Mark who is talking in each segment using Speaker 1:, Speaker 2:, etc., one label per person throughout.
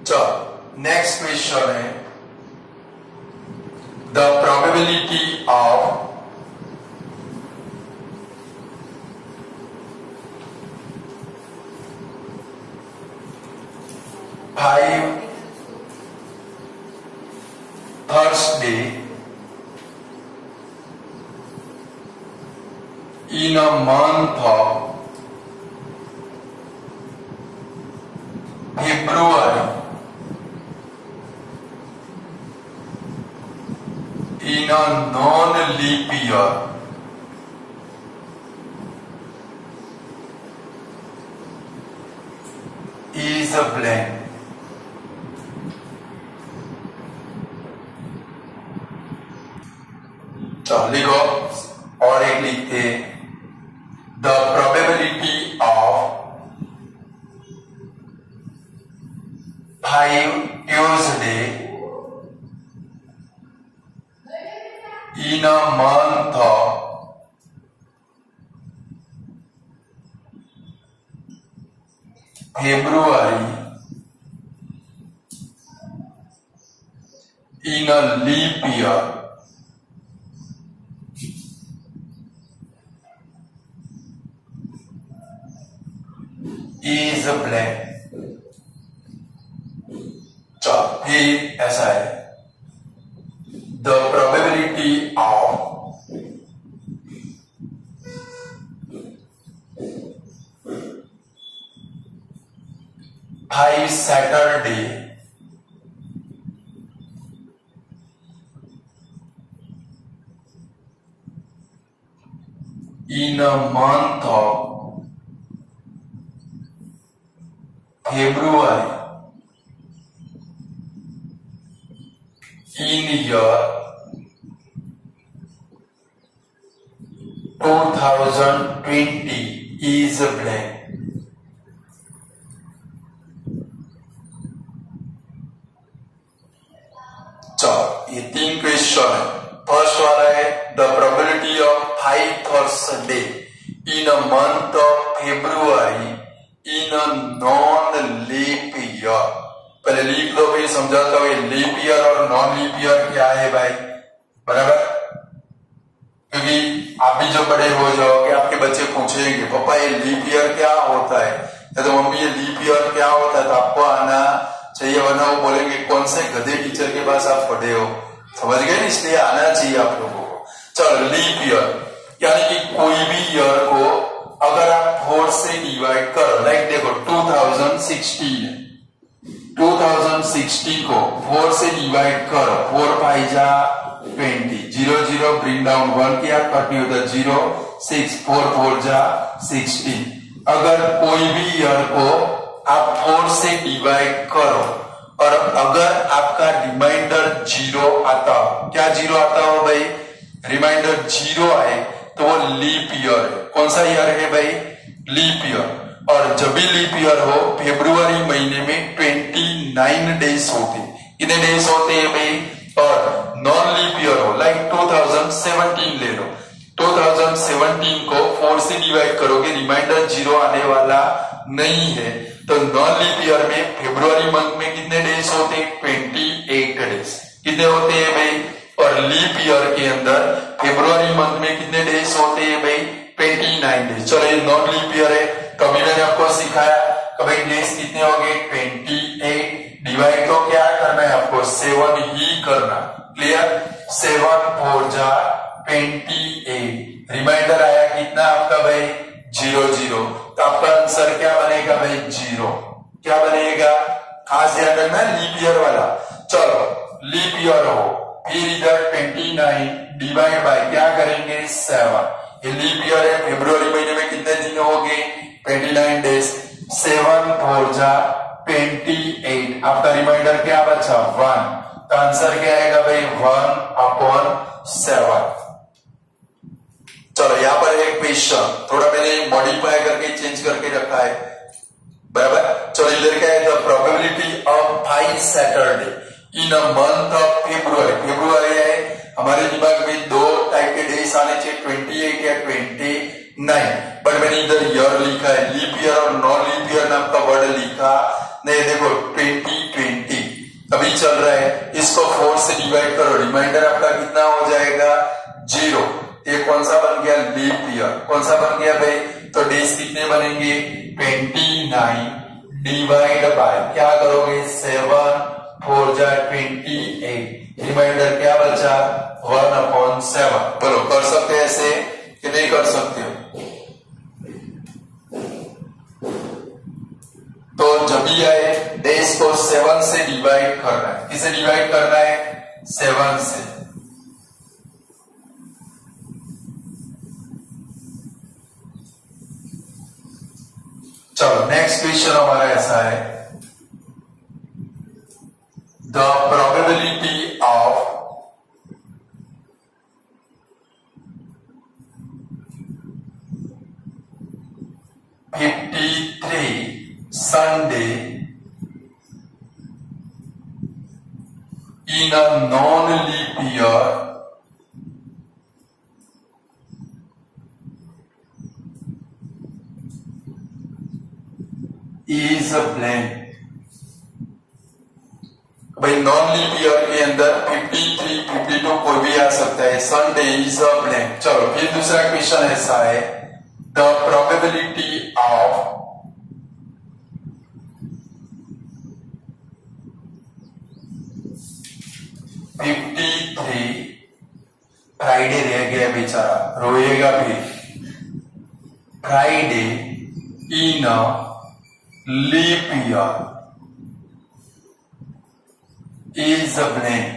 Speaker 1: चलो next question है the probability of five Thursday in a month of February in a non-leap year is a blank. चलो लिखो और एक लिखते the probability of 5 Tuesday in a month of February in a leap year is a blank. चलो फिर ऐसा है the probability of 5 Saturday in a month of February in year 2020 is a blank. चलो ये 3 क्वेश्चन है। First वाला है the probability of 5 Thursday in a month of February in a non-leap year। पहले लीप दो भाई, समझाता हूं ये लीप ईयर और नॉन लीप ईयर क्या है भाई, बराबर। क्योंकि आप भी जब बड़े हो जाओगे आपके बच्चे पूछेंगे पापा ये लीप ईयर क्या होता है, या तो मम्मी ये लीप ईयर क्या होता है, तो आपको आना चाहिए, वरना वो बोलेंगे कौन से गधे टीचर के पास आप पढ़े हो, समझ गए, इसलिए आना चाहिए आप लोगों को। चलो लीप ईयर यानी कि कोई भी ईयर को अगर आप 4 से डिवाइड करो, लाइक देखो 2016 को 4 से डिवाइड करो, 4 5 जा 20, 0 0 ब्रिंग डाउन 1 किया, कट नहीं होता 0 6 4 4 जा 16। अगर कोई भी ईयर को आप 4 से डिवाइड करो और अगर आपका रिमाइंडर 0 आता हो, क्या 0 आता हो भाई, रिमाइंडर 0 आए तो वो लीप ईयर है। कौन सा ईयर है भाई, लीप ईयर। और जब भी लीप ईयर हो फरवरी महीने में 29 डेज होते, कितने डेज होते हैं भाई। और नॉन लीप ईयर हो लाइक 2017 ले लो, 2017 को 4 से डिवाइड करोगे, रिमाइंडर 0 आने वाला नहीं है, तो नॉन लीप ईयर में फरवरी मंथ में कितने डेज होते हैं, 28 डेज। कितने होते हैं भाई। और लीप ईयर के अंदर फरवरी मंथ में कितने डेज होते हैं भाई, 29 डेज। चलो ये नॉन लीप ईयर है, तो अभी मैंने आपको सिखाया कि भाई डेज कितने हो गए 28, डिवाइड तो क्या करना है आपको 7 ही करना, क्लियर। 7 4 जा 28, रिमाइंडर आया कितना आपका भाई 0 0, तो आपका आंसर क्या बनेगा भाई 0, क्या बनेगा, खास ध्यान रखना लीप ईयर वाला। चलो लीप ईयर हो, फिर इधर 29 डिवाइड बाय क्या करेंगे 7, ये लीप ईयर है, फरवरी महीने में कितने दिन हो गए 29 डेज, 7 4 जा 28, आपका रिमाइंडर क्या बचा 1, तो आंसर क्या आएगा भाई 1/7। चलो यहां पर एक क्वेश्चन थोड़ा मैंने मॉडिफाई करके चेंज करके रखा है, बराबर। चलो इधर क्या है, the probability of 5 Saturday in a month of फरवरी। फरवरी है हमारे दिमाग में 2 टाइप के डेज आने चाहिए, 28 या 29, बट मैंने इधर ईयर लिखा है, लीप ईयर और नॉन लीप ईयर नाम का वर्ड लिखा नहीं, देखो 2020 चल रहा है, इसको 4 से डिवाइड करो, रिमाइंडर आपका कितना हो जाएगा 0। ये कौन सा बन गया लीप ईयर, कौन सा बन गया भाई, तो डेज कितने बनेंगे 29 डिवाइड बाय क्या करोगे 7 4 जा 28, रिमाइंडर क्या बचा 1/7। बोलो कर सकते हैं ऐसे कि नहीं कर सकते हो? तो जब भी आए डेज को 7 से डिवाइड करना है, किसे डिवाइड करना है 7 से। चलो नेक्स्ट क्वेश्चन हमारा ऐसा है, the probability of Sunday in a non-leap year is a blank। भाई नॉन लीप ईयर के अंदर 53, 52 कोई भी आ सकता है, संडे इज अ ब्लैंक। चलो फिर दूसरा क्वेश्चन ऐसा है, द प्रोबेबिलिटी ऑफ फ्राइडे रह गया बेचारा, रोएगा भी, Friday in a leap year is a blank.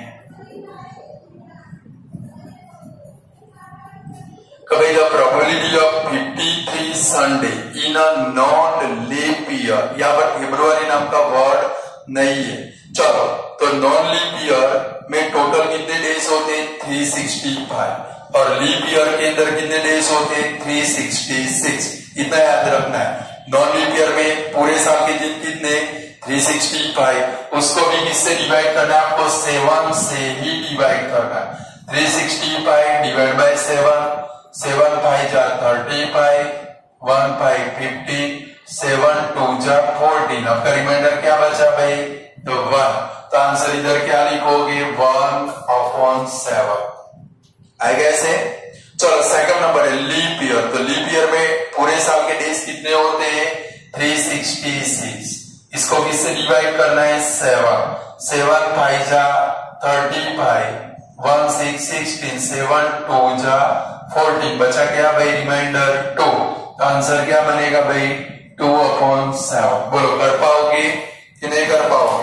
Speaker 1: कभी the probability of 53 Sunday in a non leap year, यहाँ पर फेब्रुआरी नाम का वर्ड नहीं है। चलो तो नॉन लीप ईयर में टोटल कितने डेज होते हैं 365, और लीप ईयर के अंदर कितने डेज होते हैं 366, इतना याद रखना है। नॉन लीप ईयर में पूरे साल के दिन कितने 365, उसको भी किससे डिवाइड करना है आपको 7 से ही डिवाइड करना है। 365 डिवाइड बाय 7, 7 5 जा 35, 1 5 15, 7 2 जा 14। आपका रिमाइंडर क्या बचा भाई तो 1, तो आंसर इधर क्या लिखोगे 1/7 आएगा ऐसे। चलो सेकंड नंबर है लीप ईयर, तो लीप ईयर में पूरे साल के डेज कितने होते हैं 366, इसको किससे डिवाइड करना है 7, 7 5 जा 35, 1 6 16, 7 2 जा 14, बचा क्या भाई रिमाइंडर 2, तो आंसर क्या बनेगा भाई 2/7। बोलो कर पाओगे कि नहीं कर पाओगे?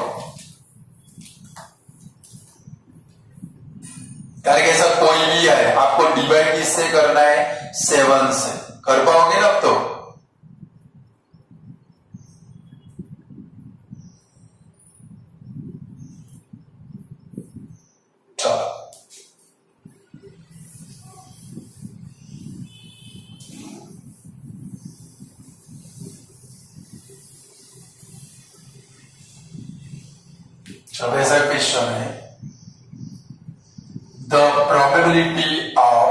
Speaker 1: यार कैसा कोई भी आए आपको डिवाइड किससे करना है 7 से, कर पाओगे ना अब तो? चलो चलो ऐसा क्वेश्चन है, the probability of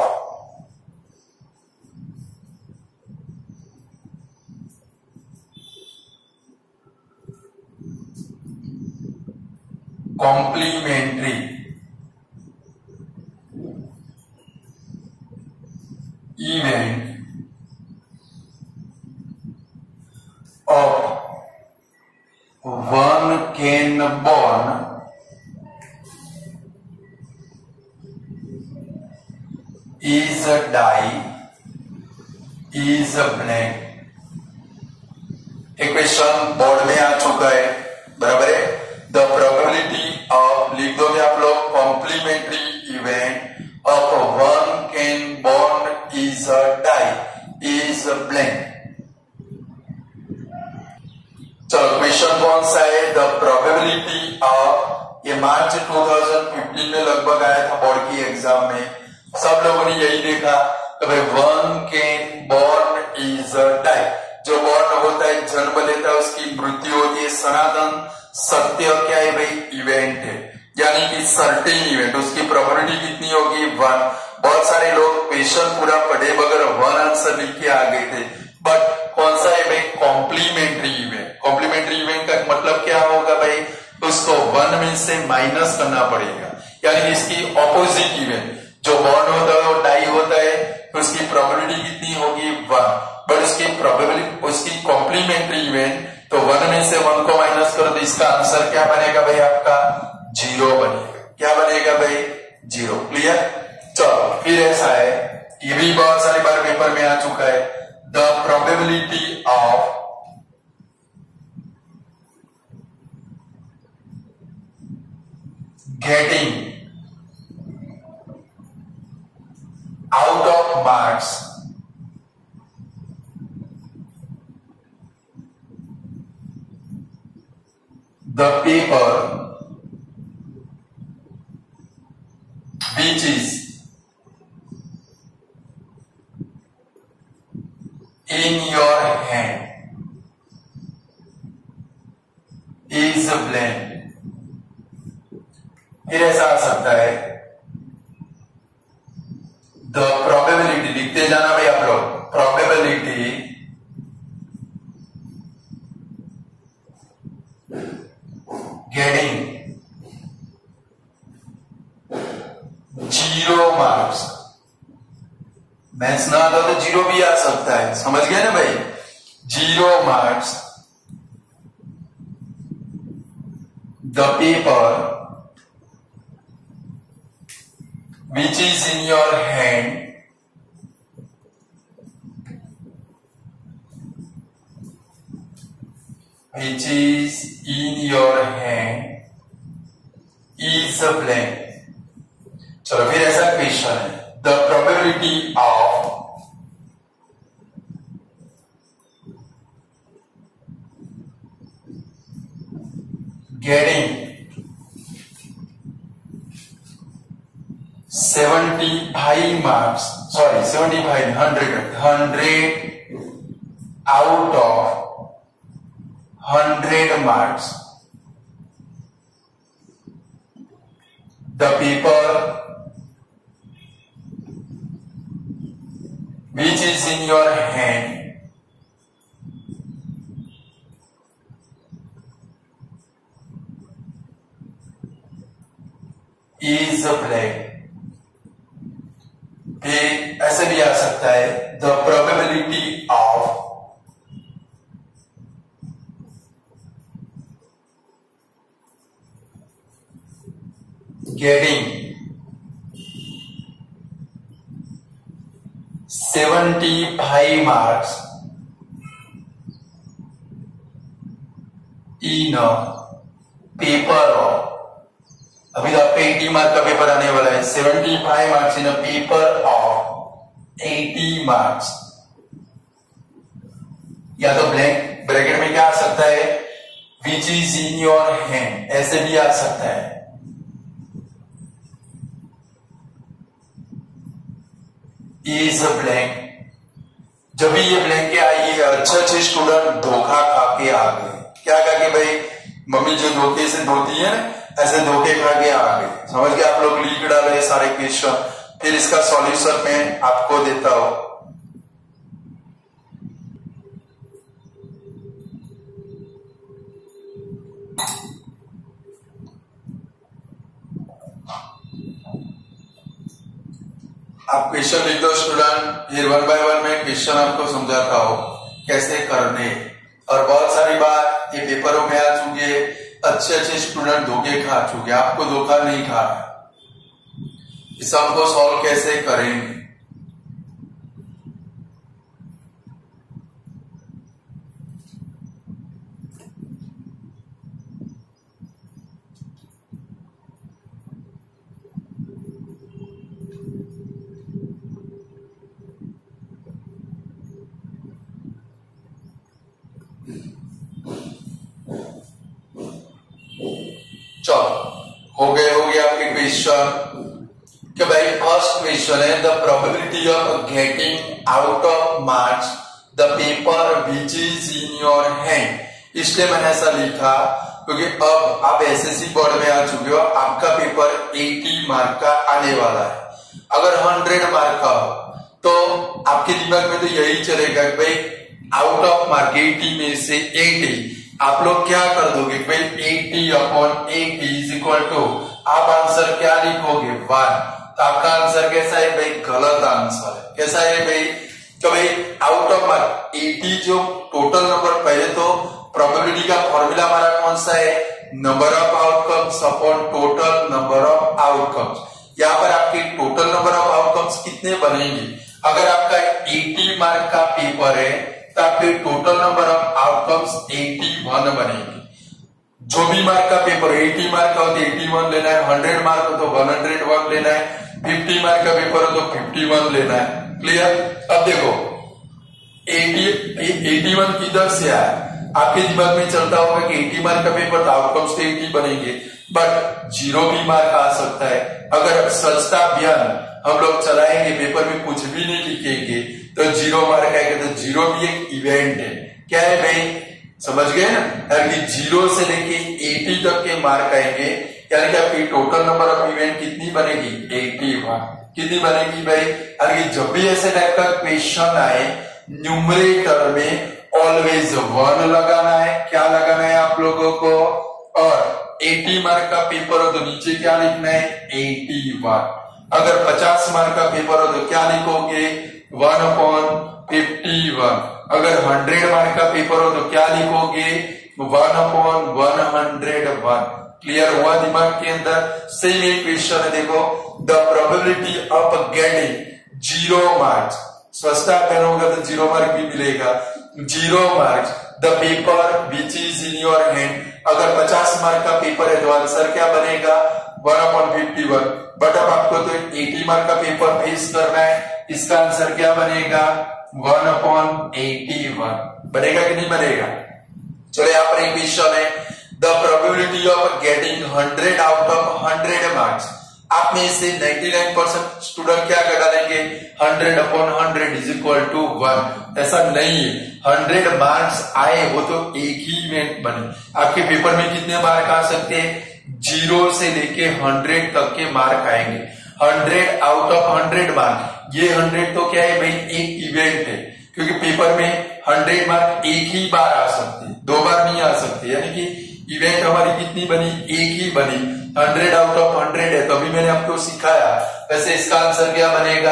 Speaker 1: complementary event of one can born is a die is a blank। एक क्वेश्चन बोर्ड में आ चुका है, बराबर है। द प्रोबेबिलिटी ऑफ लिख दोगे आप लोग complementary event of one can born is a die is a blank. चलो क्वेश्चन कौन सा है, द प्रोबेबिलिटी ऑफ, ये मार्च 2015 में लगभग आया था बोर्ड की एग्जाम में, सब लोगों ने यही देखा कि भाई one can born is a die, जो बॉर्न होता है जन्म लेता है उसकी मृत्यु होती है, सनातन सत्य क्या है भाई इवेंट है, यानी कि सर्टेन इवेंट, उसकी प्रोबेबिलिटी कितनी होगी 1। बहुत सारे लोग क्वेश्चन पूरा पढ़े बगैर 1 आंसर लिख के आ गए थे, बट कौन सा है भाई कॉम्प्लीमेंट्री इवेंट। कॉम्प्लीमेंट्री इवेंट का मतलब क्या होगा भाई, उसको 1 में से माइनस करना पड़ेगा, यानी इसकी ऑपोजिट इवेंट जो बॉन्ड होता है वो डाई होता है, तो उसकी प्रोबेबिलिटी कितनी होगी 1, बट उसकी प्रोबेबिलिटी उसकी कॉम्प्लीमेंट्री इवेंट तो 1 में से 1 को माइनस करो तो इसका आंसर क्या बनेगा भाई, आपका 0 बनेगा। क्या बनेगा भाई, 0। क्लियर। चलो फिर ऐसा है, ये भी बहुत सारी बार पेपर में आ चुका है, the probability of getting out of marks the paper which is in your hand is blank। फिर ऐसा आ सकता है, द प्रोबेबिलिटी, लिखते जाना भाई आप लोग, प्रोबेबिलिटी गेटिंग 0 मार्क्स, मैथ्स ना आता तो 0 भी आ सकता है, समझ गए ना भाई, 0 marks the paper which is in your hand which is in your hand is a blank। चलो फिर ऐसा क्वेश्चन है, the probability of getting 75 marks, sorry 75, 100 out of 100 marks, the paper which is in your hand is a blank। फिर ऐसे भी आ सकता है, the probability of getting 75 marks in paper of, अभी तो आपका 80 मार्क का पेपर आने वाला है, 75 marks in a paper of 80 marks, या तो ब्लैंक ब्रैकेट में क्या आ सकता है, which is in your hand, ऐसे भी आ सकता है। इज अ ब्लैंक, जब भी ये ब्लैंक के आई है, अच्छे स्टूडेंट धोखा खा के आ गए, क्या कहा कि भाई मम्मी जो धोखे से धोती है ना, ऐसे धोखे खा के आ गए, समझ के आप लोग लिख डाले सारे क्वेश्चन, फिर इसका सॉल्यूशन मैं आपको देता हूं। आप क्वेश्चन लिख दो स्टूडेंट, फिर 1 बाय 1 में क्वेश्चन आपको समझाता हूं कैसे करने। और बहुत सारी बार ये पेपरों में आ चुके हैं, अच्छे स्टूडेंट धोखे खा चुके, आपको धोखा नहीं खा, इस सबको सॉल्व कैसे करेंगे। हो गया आपके क्वेश्चन कि भाई फर्स्ट क्वेश्चन है the probability of getting out of marks the paper which is in your hand. इसलिए मैंने ऐसा लिखा क्योंकि अब आप एसएससी बोर्ड में आ चुके हो, आपका पेपर 80 मार्क का आने वाला है। अगर 100 मार्क का हो तो आपके दिमाग में तो यही चलेगा कि भाई आउट ऑफ मार्क 80 में से 80 आप लोग क्या कर दोगे भाई 80/80 इज इक्वल टू, आप आंसर क्या लिखोगे 1। तो आपका आंसर कैसा है भाई, गलत आंसर है। कैसा है भाई, तो भाई आउट ऑफ मार्क 80 जो टोटल नंबर, पहले तो प्रोबेबिलिटी का फॉर्मूला हमारा कौन सा है, number of outcomes upon total number of outcomes. यहाँ पर आपके टोटल नंबर ऑफ आउटकम्स कितने बनेंगे, अगर आपका 80 मार्क का पेपर है तो आपके टोटल नंबर ऑफ आउटकम्स 81 बनेंगे। जो भी मार्क का पेपर 80 मार्क का हो तो 81 लेना है, 100 मार्क हो तो 101 लेना है, 50 मार्क का पेपर हो तो 51 लेना है। क्लियर। अब देखो 81 किधर से आया, आपके दिमाग में चलता होगा कि 80 मार्क का पेपर तो आउटकम्स तो 80 बनेंगे, बट 0 भी मार्क आ सकता है। अगर स्वच्छता अभियान हम लोग चलाएंगे, पेपर में कुछ भी नहीं लिखेंगे तो 0 मार्क आएगा। तो 0 भी एक इवेंट है। क्या है भाई, समझ गए ना, यानी 0 से लेके 80 तक के मार्क आएंगे, यानी कि आपकी टोटल नंबर ऑफ इवेंट कितनी बनेगी 81। कितनी बनेगी भाई, यानी जब भी ऐसे टाइप का क्वेश्चन आए न्यूमरेटर में ऑलवेज 1 लगाना है। क्या लगाना है आप लोगों को, और 80 मार्क का पेपर हो तो नीचे क्या लिखना है 81। अगर 50 मार्क का पेपर हो तो क्या लिखोगे 1/51। अगर 100 मार्क का पेपर हो तो क्या लिखोगे 1/101। क्लियर हुआ दिमाग के अंदर। सेम एक क्वेश्चन है, देखो the probability of getting 0 marks, स्वच्छता अभियान होगा तो 0 मार्क भी मिलेगा, 0 marks the paper which is in your hand. अगर 50 मार्क का पेपर है तो आंसर क्या बनेगा 1/51। बट अब आपको तो 80 मार्क का पेपर फेस करना है, इसका आंसर क्या बनेगा 1/81। बनेगा कि नहीं बनेगा। चलो यहाँ पर एक क्वेश्चन है, the probability of getting 100 out of 100 marks. आप में से 99% स्टूडेंट क्या कर डालेंगे 100/100 इज इक्वल टू 1। ऐसा नहीं है, 100 मार्क्स आए वो तो एक ही इवेंट बने। आपके पेपर में कितने मार्क आ सकते हैं, 0 से लेके 100 तक के मार्क आएंगे। 100 आउट ऑफ 100 मार्क, ये 100 तो क्या है भाई एक इवेंट है, क्योंकि पेपर में 100 मार्क एक ही बार आ सकते हैं, 2 बार नहीं आ सकते। यानी कि इवेंट हमारी कितनी बनी, एक ही बनी। 100 आउट ऑफ 100 है, तो अभी मैंने आपको सिखाया। वैसे इसका आंसर क्या बनेगा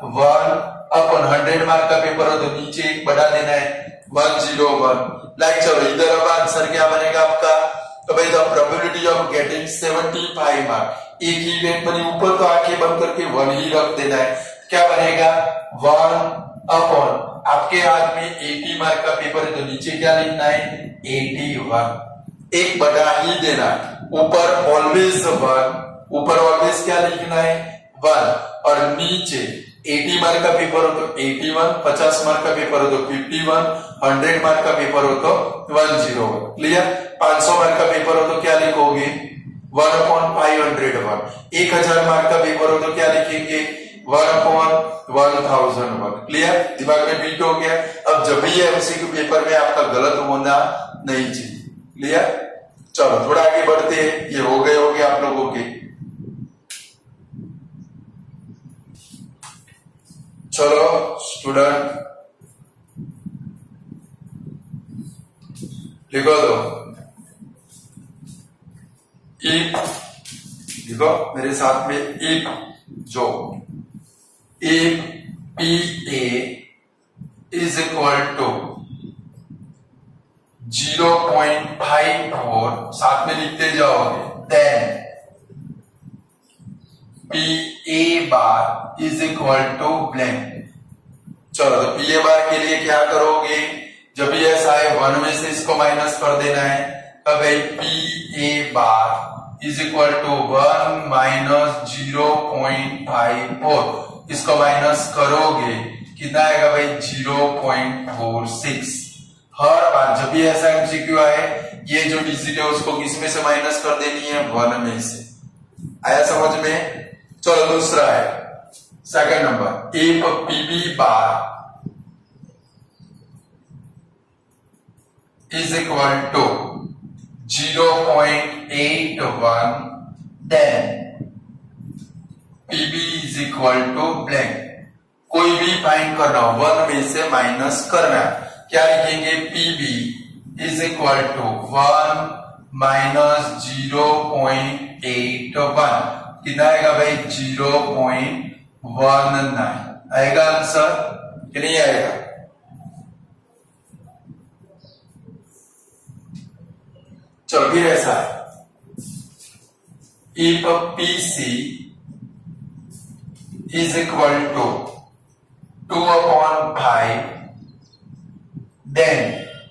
Speaker 1: 1/100 मार्क का पेपर हो तो नीचे एक बढ़ा देना है 101। लाइक चलो इधर अब आंसर क्या बनेगा आपका, तो भाई the probability of getting 75 mark, एक ही इवेंट बनी, ऊपर तो आंखें बंद करके 1 ही रख देना है। क्या बनेगा 1/, आपके हाथ में 80 मार्क का पेपर है तो नीचे क्या लिखना है 81, एक बढ़ा ही देना, ऊपर ऑलवेज 1, ऊपर ऑलवेज क्या लिखना है 1, और नीचे 80 मार्क का पेपर हो तो 81, 50 मार्क का पेपर हो तो 51, 100 मार्क का पेपर हो तो 101। क्लियर। 500 मार्क का पेपर हो तो क्या लिखोगे 1/501। 1000 मार्क का पेपर हो तो क्या लिखेंगे 1/1001। क्लियर, दिमाग में बीट हो गया। अब जब भी एमसीक्यू पेपर में आपका गलत होना नहीं चाहिए। क्लियर। चलो थोड़ा आगे बढ़ते हैं, ये हो गए आप लोगों के। चलो स्टूडेंट लिखो दो, इफ, लिखो मेरे साथ में, इफ जो if PA is equal to 0.54, साथ में लिखते जाओगे, then PA bar is equal to blank. चलो तो PA बार के लिए क्या करोगे, जब भी ऐसा है 1 में से इसको माइनस कर देना है। तब PA bar is equal to 1 minus 0.54, इसको माइनस करोगे कितना आएगा भाई 0.46। हर बार जब भी ऐसा एमसीक्यू आए, ये जो डिजिट है उसको किस में से माइनस कर देनी है 1 में से। आया समझ में। चलो दूसरा है second number, if PB bar is equal to 0.81, then PB is equal to blank. कोई भी फाइंड करना हो 1 में से माइनस करना है, क्या लिखेंगे PB is equal to 1 minus 0.81 कितना आएगा भाई 0.19 आएगा आंसर कि नहीं आएगा। चलो फिर ऐसा है if PC is equal to 2/5 then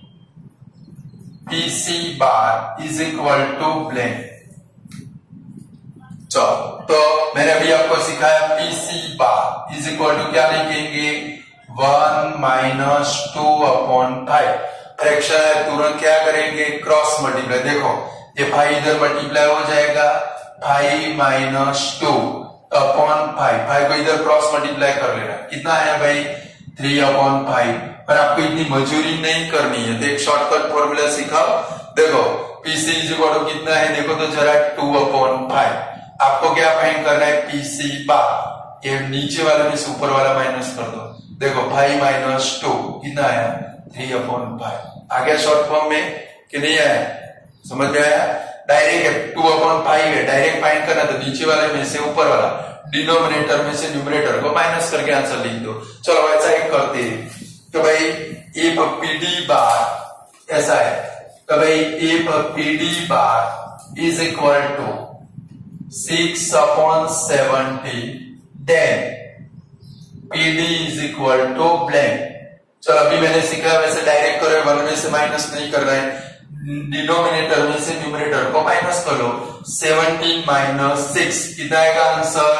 Speaker 1: PC bar is equal to blank। चलो तो मैंने अभी आपको सिखाया PC bar is equal to क्या लिखेंगे 1 माइनस 2/5 फ्रैक्शन है तुरंत क्या करेंगे क्रॉस मल्टीप्लाई। देखो ये 5 इधर मल्टीप्लाई हो जाएगा 5 माइनस 2/5 5 को इधर क्रॉस मल्टीप्लाई कर लेना कितना है भाई 3/5 पर आपको इतनी मजूरी नहीं करनी है तो एक शॉर्टकट फॉर्मूला सिखाओ। देखो पीसी इज इक्वल टू कितना है देखो तो जरा 2/5 आपको क्या फाइंड करना है पीसी बार ये नीचे वाला में से ऊपर वाला माइनस कर दो। देखो 5 माइनस 2 कितना आया 3/5 आ गया शॉर्ट फॉर्म में कि नहीं आया समझ में आया। डायरेक्ट 2/5 है डायरेक्ट फाइंड करना तो नीचे वाले में से ऊपर वाला डिनोमिनेटर में से न्यूमरेटर को माइनस करके आंसर लिख दो। चलो ऐसा ही करते हैं तो भाई if PD बार ऐसा है तो भाई if PD bar is equal to 6/70 then PD is equal to blank। चलो अभी मैंने सीखा वैसे डायरेक्ट करो 1 में से माइनस नहीं करना है डिनोमिनेटर में से न्यूमरेटर को माइनस कर लो 17 माइनस 6 कितना आएगा आंसर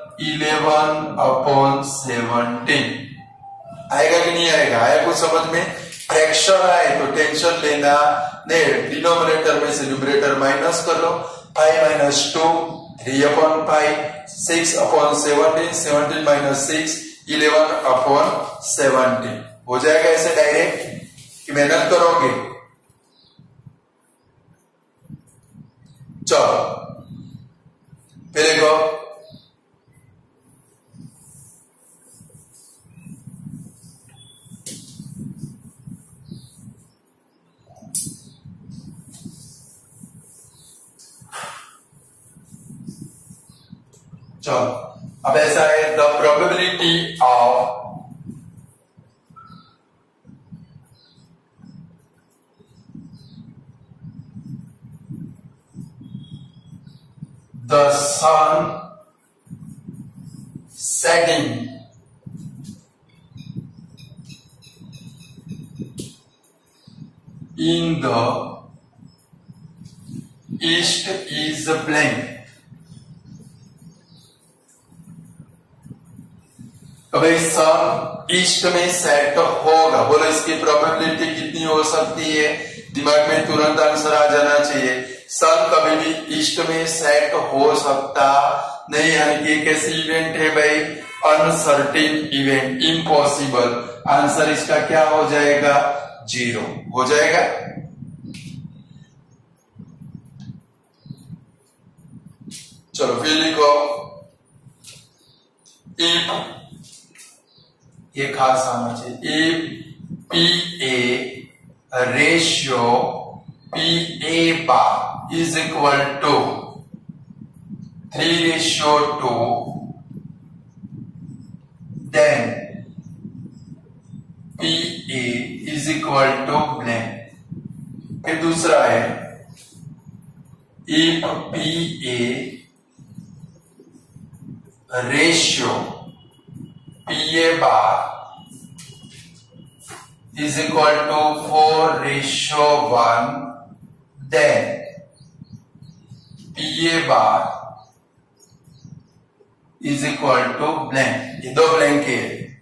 Speaker 1: 11/17 आएगा कि नहीं आएगा। आया कुछ समझ में फ्रैक्शन आए तो टेंशन लेना नहीं डिनोमिनेटर में से न्यूमरेटर माइनस कर लो 5 माइनस 2 3/5 6/17 17 माइनस 6 11/17 हो जाएगा ऐसे डायरेक्ट कि मेहनत करोगे। चलो फिर देखो चलो अब ऐसा है the probability of the sun setting in the east is blank। तो भाई सन ईस्ट में सेट होगा बोलो इसकी प्रोबेबिलिटी कितनी हो सकती है दिमाग में तुरंत आंसर आ जाना चाहिए। सन कभी भी ईस्ट में सेट हो सकता नहीं यानी कि कैसी इवेंट है भाई अनसर्टेन इवेंट इम्पॉसिबल आंसर इसका क्या हो जाएगा 0 हो जाएगा। चलो फिर लिखो इफ ये खास आना चाहिए if PA ratio PA bar is equal to 3:2 then PA is equal to blank। फिर दूसरा है if PA ratio PA bar is equal to 4:1 then PA bar is equal to blank। ये दो ब्लैंक है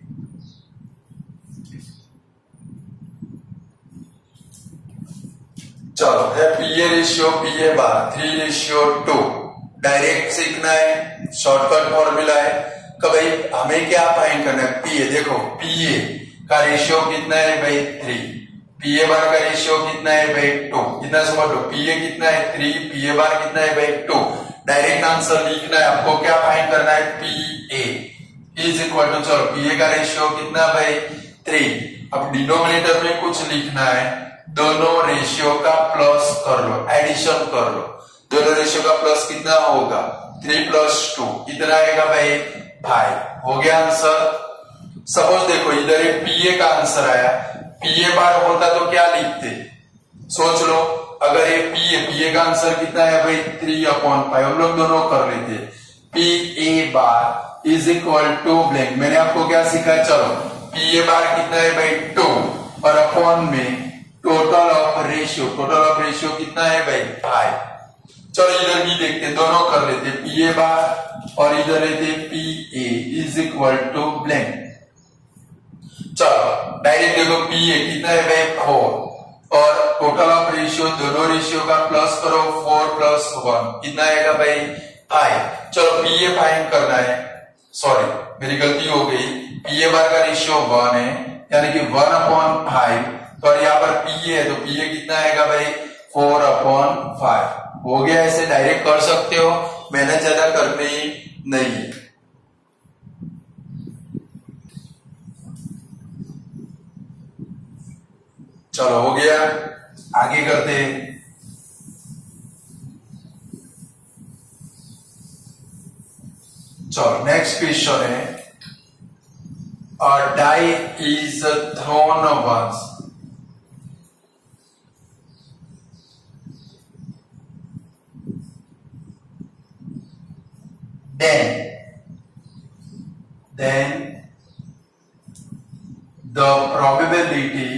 Speaker 1: चलो है PA ratio PA bar 3:2 direct सीखना है शॉर्टकट फॉर्मूला है कि भाई हमें क्या फाइंड करना है PA देखो PA का रेशियो कितना है भाई 3 PA बार का रेशियो कितना है भाई 2 कितना समझ लो PA कितना है 3 PA बार कितना है भाई 2 डायरेक्ट आंसर लिखना है आपको क्या फाइंड करना है PA इज इक्वल टू चलो PA का रेशियो कितना भाई 3 अब डिनोमिनेटर में कुछ लिखना है दोनों रेशियो का प्लस कर लो, एडिशन कर लो। दोनों रेशियो का प्लस कितना होगा 3 + 2 कितना आएगा भाई 5। हो गया आंसर। सपोज देखो इधर एक पीए का आंसर आया, पीए बार होता तो क्या लिखते, सोच लो। अगर ये पीए का आंसर कितना है भाई 3/5, हम लोग दोनों कर लेते। P A bar is equal to blank. मैंने आपको क्या सिखाया, चलो पीए बार कितना है भाई 2 और अपॉन में टोटल ऑफ रेशियो कितना है भाई 5। चलो इधर भी देखते, दोनों कर लेते, पीए बार और इधर लेते P A is equal to blank. चलो डायरेक्ट देखो पीए कितना है भाई 4 और टोटल ऑफ रेशियो, दोनों रेशियो का प्लस करो, 4 + 1 कितना आएगा भाई 5। चलो पीए फाइंड करना है, सॉरी मेरी गलती हो गई, पीए बार का रेशियो 1 है यानी कि 1/5, तो यहाँ पर पीए है तो पीए कितना आएगा भाई 4/5। हो गया, ऐसे डायरेक्ट कर सकते हो, मेहनत ज्यादा करनी नहीं है। चलो हो गया, आगे करते हैं। चलो नेक्स्ट क्वेश्चन है, a die is thrown once, then the probability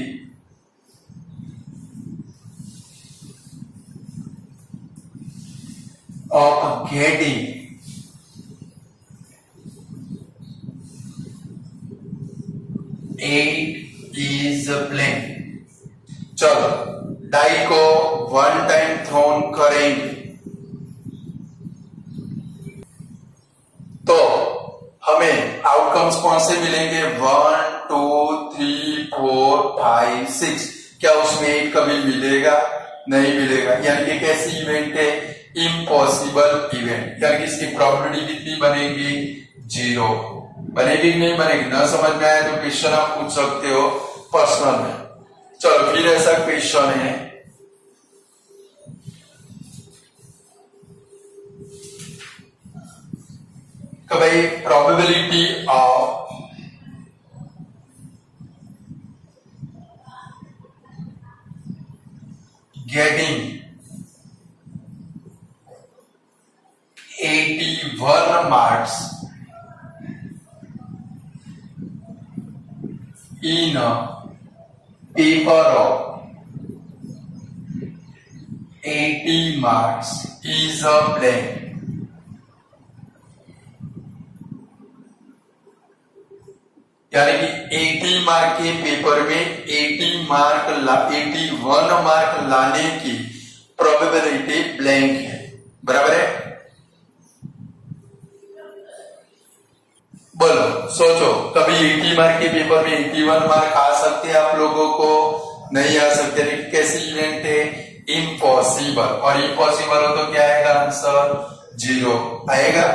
Speaker 1: of getting it is blank। चलो डाई को 1 टाइम थ्रोन करेंगे तो हमें आउटकम्स कौन से मिलेंगे 1 2 3 4 5 6। क्या उसमें 8 कभी मिलेगा, नहीं मिलेगा, यानी कि कैसी इवेंट है, इम्पॉसिबल इवेंट, यानी कि इसकी प्रोबेबिलिटी कितनी बनेगी 0 बनेगी कि नहीं बनेगी। ना समझ में आया तो क्वेश्चन आप पूछ सकते हो पर्सनल में। चलो फिर ऐसा क्वेश्चन है, कि भाई probability of getting 81 marks in a paper of 80 marks is a blank। यानी कि 80 मार्क के पेपर में 81 मार्क लाने की प्रोबेबिलिटी ब्लैंक है, बराबर है। बोलो सोचो, कभी 80 मार्क के पेपर में 81 मार्क आ सकते हैं आप लोगों को, नहीं आ सकते। लेकिन कैसी इवेंट है, इम्पॉसिबल, और इम्पॉसिबल हो तो क्या आएगा आंसर 0 आएगा।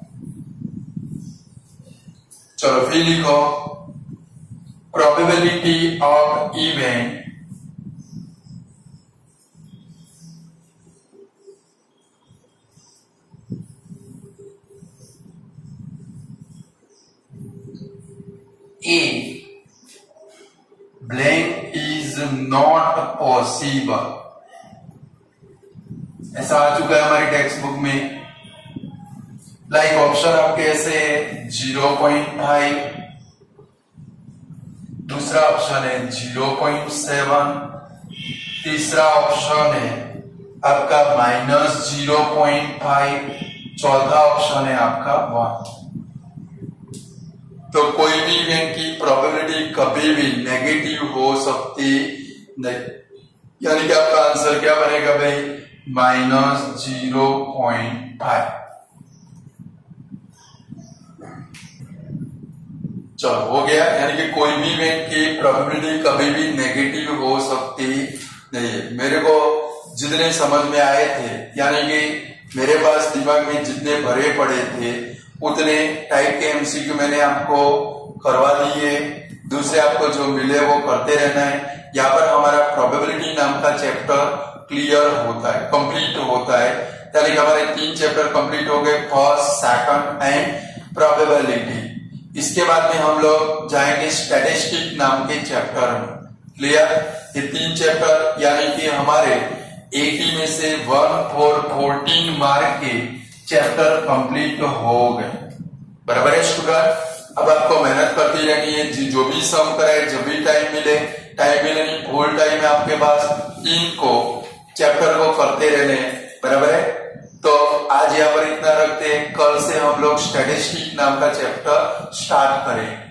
Speaker 1: चलो फिर लिखो, probability of event A blank is not possible, ऐसा आ चुका है हमारी टेक्स्ट बुक में। लाइक ऑप्शन आपके ऐसे 0.5, दूसरा ऑप्शन है 0.7, तीसरा ऑप्शन है आपका -0.5, चौथा ऑप्शन है आपका 1। तो कोई भी इवेंट की प्रोबेबिलिटी कभी भी नेगेटिव हो सकती नहीं, यानी कि आपका आंसर क्या बनेगा भाई -0.5। चलो हो गया, यानी कि कोई भी इवेंट की प्रोबेबिलिटी कभी भी नेगेटिव हो सकती नहीं है। मेरे को जितने समझ में आए थे, यानी कि मेरे पास दिमाग में जितने भरे पड़े थे उतने टाइप के एमसीक्यू मैंने आपको करवा दिए। दूसरे आपको जो मिले वो करते रहना है। यहाँ पर हमारा प्रोबेबिलिटी नाम का चैप्टर क्लियर होता है, कंप्लीट होता है। यानी कि हमारे 3 चैप्टर कंप्लीट हो गए, फर्स्ट, सेकंड एंड प्रोबेबिलिटी। इसके बाद में हम लोग जाएंगे स्टैटिस्टिक नाम के चैप्टर में। क्लियर? ये 3 चैप्टर यानी कि हमारे 80 में से 14 मार्क के चैप्टर कंप्लीट हो गए। बराबर है स्टूडेंट? अब आपको मेहनत करती रहनी है, जो भी सम कराए, जब भी टाइम मिले नहीं, फुल टाइम है आपके पास, इनको चैप्टर को करते रहने। बराबर है? तो आज यहाँ पर इतना रखते हैं, कल से हम लोग स्टैटिस्टिक नाम का चैप्टर स्टार्ट करें।